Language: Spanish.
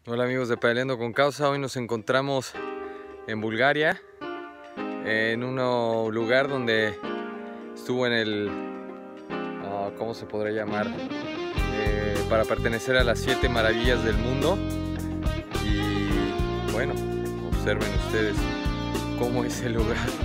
Hola amigos de Pedaleando con Causa, hoy nos encontramos en Bulgaria, en un lugar donde estuvo en el, ¿cómo se podría llamar? Para pertenecer a las 7 maravillas del mundo. Y bueno, observen ustedes cómo es el lugar.